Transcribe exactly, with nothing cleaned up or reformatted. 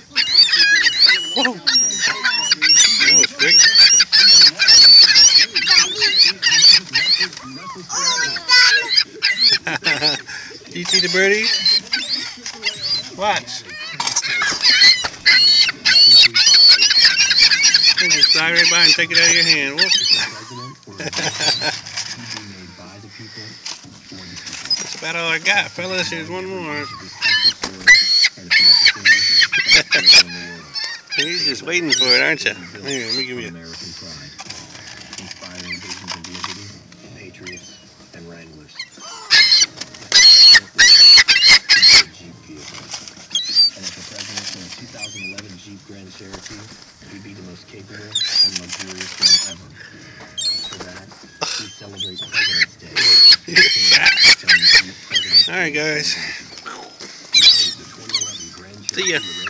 Whoa! That was quick. Do you see the birdies? Watch. They just fly right by and take it out of your hand. That's about all I got, fellas. Here's one more. You're just waiting for it, aren't you? Here, let me give you a... Inspiring visions of liberty, patriots, and wranglers. Jeep vehicle. And if the president in a two thousand eleven Jeep Grand Cherokee, he'd be the most capable and luxurious one ever. For that, we celebrate President's Day. Alright, guys. See ya.